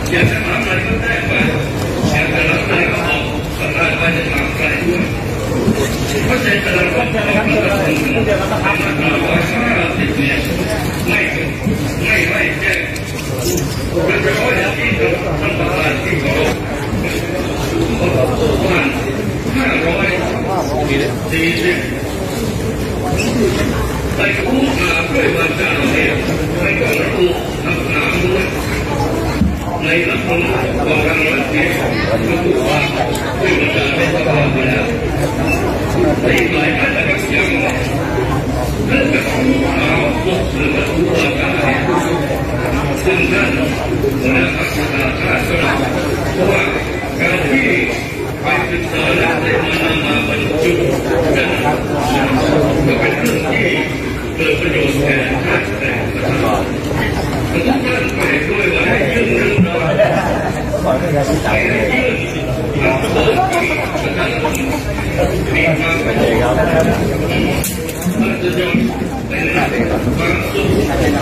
อยากจะถามอะไรก็ได้ไปอยากจะรับอะไรก็บอกประธานไปจะถามอะไรด้วยเพราะใจแต่ละคนก็ต้องรับคนเดียวก็ทำว่า50เนี่ยไม่แจ้งโดยเฉพาะอย่างยิ่งกับท่านประธานที่เคารพประมาณ540ไปพูดมาด้วยวาจาเนี่ยไม่ต้องระบุคำถามด้วยในรัฐธรรมนูญของทางรัฐเนี่ยระบุว่าด้วยวาจาได้ตลอดมาแล้วในหลายท่านนะครับยังเรื่องกับผู้มาพบหรือว่าผู้ว่าการซึ่งท่านหัวหน้าพรรคประชาชาติเพราะว่าการที่ไปศึกษาและได้มาบรรจุนั้นก็เป็นเรื่องที่เกิดประโยชน์แก่ชาติแต่ทุกท่านไปด้วยว่าให้ยื่นเรื่องราวมีความเป็นจะยอมเป็นความสุข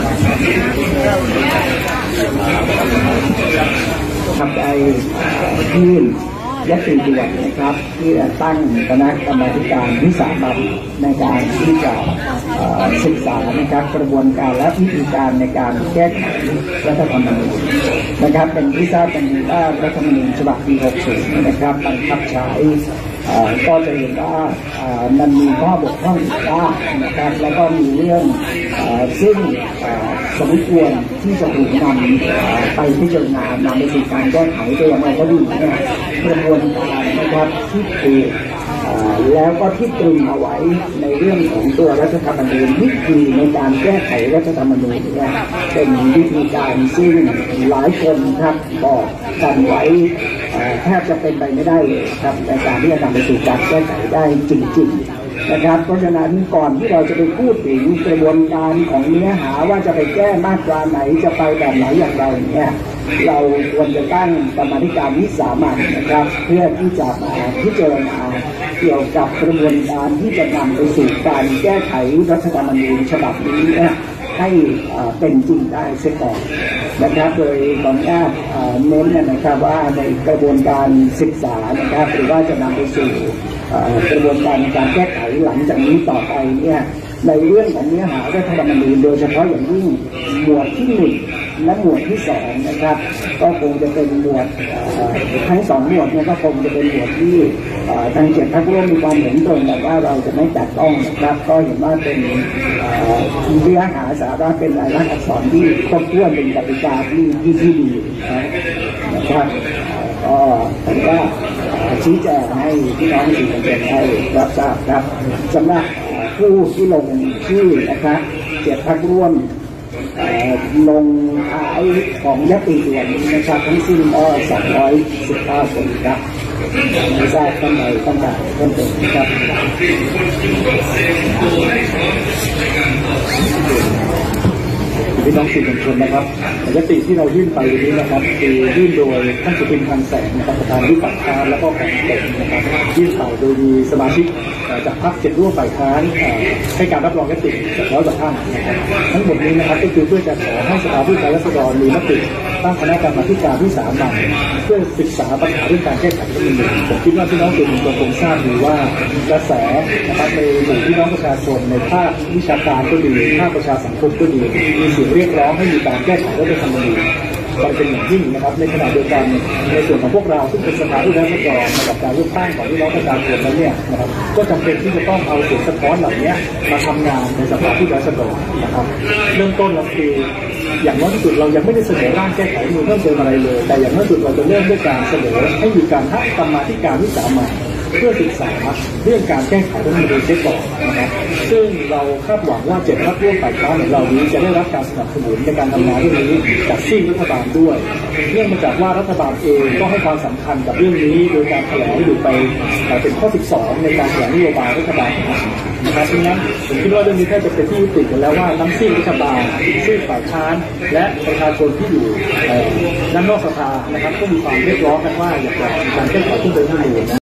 ทำใจยื่นยติด่วนนะครับที่ตั้งคณะกรรมการวิสามันในการที่จะศึกษานะครับกระบวนการและวิธีการในการแก้ไขรัฐธรรมนูญนะครับเป็นที่ทราบกันดีว่ารัฐธรรมนูญฉบับปี 60 นะครับบังคับใช้ก็จะเห็นว่ามันมีข้อบกพร่องบ้างนะครับแล้วก็มีเรื่องซึ่งสมควรที่จะถูกนำไปพิจารณานำไปสู่การแก้ไขแต่อย่างไรก็ดีเนี่ยกระบวนการนะครับที่ถูกแล้วก็ที่ตรึงเอาไว้ในเรื่องของตัวรัฐธรรมนูญวิธีในการแก้ไขรัฐธรรมนูญเนี่ยเป็นวิธีการซึ่งหลายคนครับบอกกันไว้แทบจะเป็นไปไม่ได้เลยครับในการที่จะนำไปสู่การแก้ไขได้จริงๆนะครับเพราะฉะนั้นก่อนที่เราจะไปพูดถึงกระบวนการของเนื้อหาว่าจะไปแก้มาตราไหนจะไปแบบไหนอย่างไรเนี่ยเราควรจะตั้งกรรมการวิสามัญนะครับเพื่อที่จะมาพิจารณาเกี่ยวกับกระบวนการที่จะนำไปสู่การแก้ไขรัฐธรรมนูญฉบับนี้ให้เป็นจริงได้เสียก่อนนะครับโดยขออนุญาตเน้นนะครับว่าในกระบวนการศึกษานะครับหรือว่าจะนำไปสู่กระบวนการการแก้ไขหลังจากนี้ต่อไปเนี่ยในเรื่องของเนื้อหารัฐธรรมนูญโดยเฉพาะอย่างยิ่งหมวดที่1และหมวดที่2นะครับก็คงจะเป็นหมวดทั้ง2หมวดเนี่ยก็คงจะเป็นหมวดที่ทาง7พรรคร่วมมีความเห็นตรงแต่ว่าเราจะไม่จัดต้องนะครับก็เห็นว่าเป็นเนื้อหาสาระเป็นลายลักษณ์อักษรที่ครบถ้วนเป็นกติกาที่ดีนะครับก็ผมว่าชี้แจงให้พี่น้องสื่อมวลชนได้รับทราบครับสำหรับผู้ที่ลงชื่อนะครับ7พรรคร่วมลงท้ายของยติด่วนนะครับทั้งสิ้นก็219 คนครับไม่ทราบท่านใดต้องการเพิ่มเติมครับพี่น้องสื่อมวลชนนะครับยติที่เรายื่นไปวันนี้นะครับคือยื่นโดยท่านสุทิน คลังแสงนะครับประธานวิปฝ่ายค้านแล้วก็การเต็มนะครับยื่นไปโดยมีสมาชิกจากพรรค7ร่วมฝ่ายค้านให้การรับรองยติจาก100 กว่าท่านนะครับทั้งหมดนี้นะครับก็คือเพื่อจะขอให้สภาผู้แทนราษฎรมีมติตั้งคณะกรรมการวิสามัญเพื่อศึกษาปัญหาเรื่องการแก้ไขรัฐธรรมนูญผมคิดว่าพี่น้องสื่อมวลชนคงทราบดีว่ากระแสนะครับในหมู่พี่น้องประชาชนในภาควิชาการก็ดีภาคประชาสังคมก็ดีมีเสียงเรียกร้องให้มีการแก้ไขรัฐธรรมนูญมันเป็นอย่างยิ่งนะครับในขณะเดียวกันในส่วนของพวกเราซึ่งเป็นสภาผู้แทนราษฎรกับการเลือกตั้งของพี่น้องประชาชนนั้นเนี่ยนะครับก็จำเป็นที่จะต้องเอาเสียงสะท้อนเหล่านี้มาทำงานในสภาผู้แทนราษฎรนะครับเริ่มต้นเราคืออย่างน้อยที่สุดเรายังไม่ได้เสนอร่างแก้ไขรัฐธรรมนูญเพิ่มเติมอะไรเลยแต่อย่างน้อยที่สุดเราจะเริ่มด้วยการเสนอให้มีการตั้งกรรมาธิการวิสามัญเพื่อศึกษาเรื่องการแก้ไขรัฐธรรมนูญเสียก่อนนะครับซึ่งเราคาดหวังว่า7พรรคร่วมฝ่ายค้านของเรานี้จะได้รับการสนับสนุนในการทำงานเรื่องนี้จากซีกรัฐบาลด้วยเนื่องมาจากว่ารัฐบาลเองก็ให้ความสำคัญกับเรื่องนี้โดยการแถลงอยู่ไปเป็นข้อ 12ในการแถลงนโยบายรัฐบาลนะครับดังนั้นผมคิดว่าเรื่องนี้แค่จะเป็นที่ยุติกันแล้วว่าทั้งซีกรัฐบาลซีกฝ่ายค้านและประชาชนที่อยู่ด้านนอกสภานะครับก็มีความเรียกร้องกันว่าอยากจะมีการแก้ไขรัฐธรรมนูญ